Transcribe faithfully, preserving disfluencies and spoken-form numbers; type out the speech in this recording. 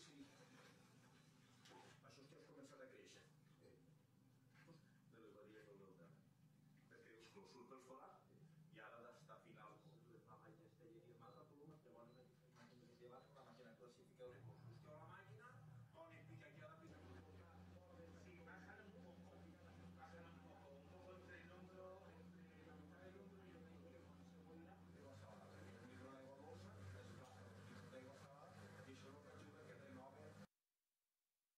sì. Ma sul che ho cominciato a crescere. Eh. Dove va via con l'onda. Perché io sono sul perforato.